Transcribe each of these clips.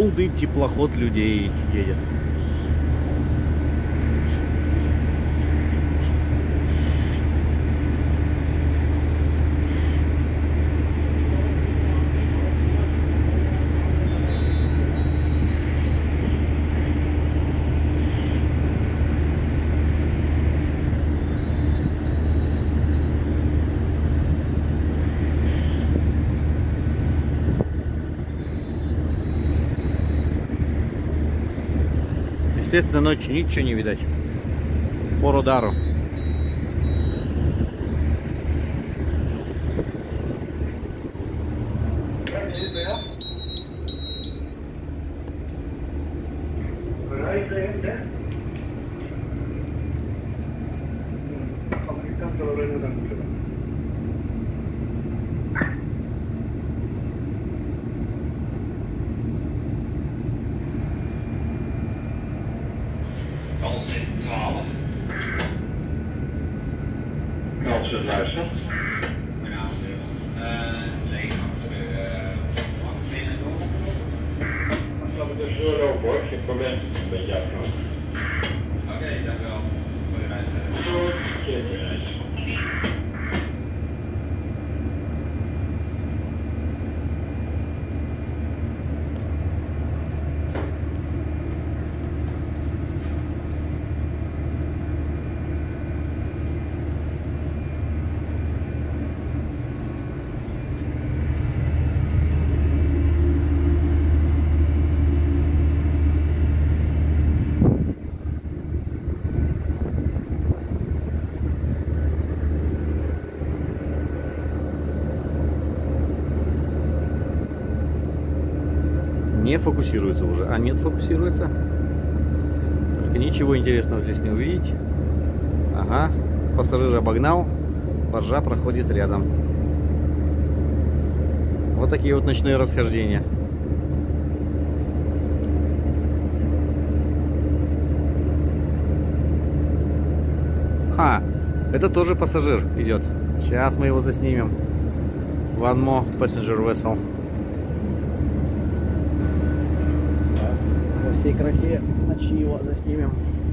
полный теплоход людей едет. Естественно, ночью ничего не видать по радару. Luisteren. Dat we dus doorlopen hoor, geen probleem. Een beetje afknopen. Oké, dankjewel voor de reis. Goed, zeker reis. Не фокусируется уже. А нет, фокусируется. Только ничего интересного здесь не увидеть. Ага. Пассажир обогнал. Баржа проходит рядом. Вот такие вот ночные расхождения. Ха! Это тоже пассажир идет. Сейчас мы его заснимем. One more passenger vessel. Во всей красе ночи его заснимем.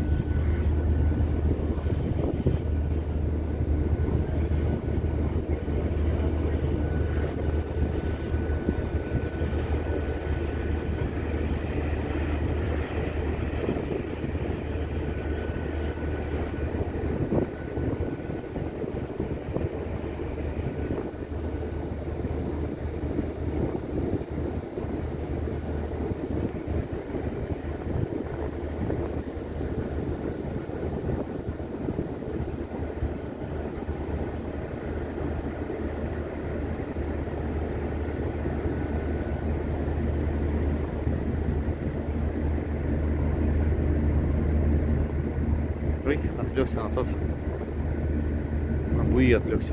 Отвлекся на тот, на буи отвлекся.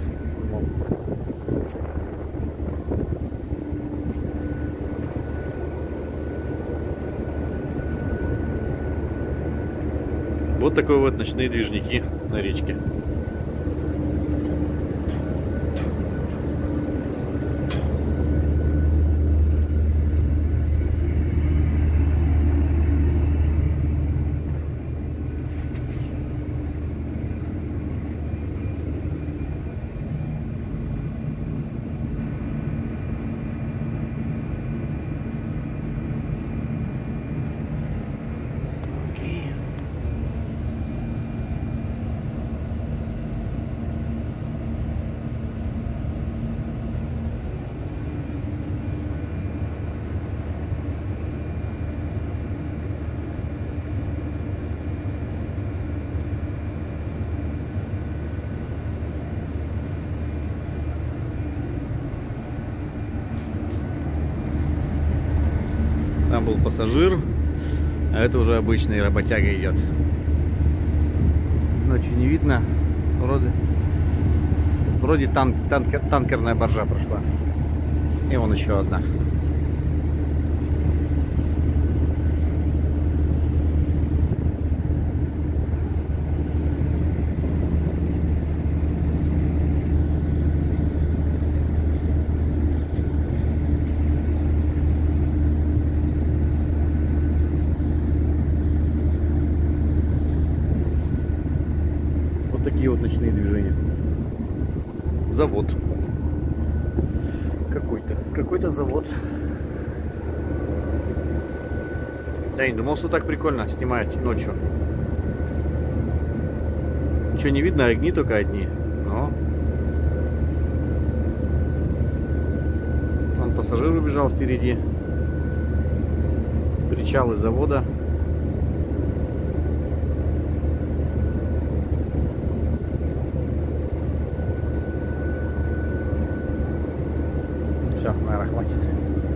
Вот такой вот ночные движники на речке. Там был пассажир, а это уже обычный работяга идет. Ночью не видно. Вроде танкерная баржа прошла. И вон еще одна. такие вот ночные движения. Завод. Какой-то завод. Я не думал, что так прикольно снимать ночью. Ничего не видно, огни только одни. Но вон пассажир убежал впереди. Причал из завода. Все, наверное, хватит.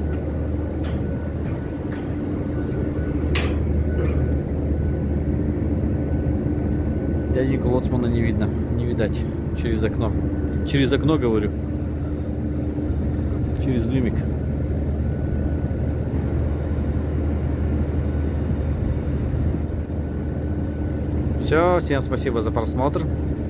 Дяденьку лоцмана не видно, не видать через окно. Через окно, говорю. Через люмик. Все, всем спасибо за просмотр.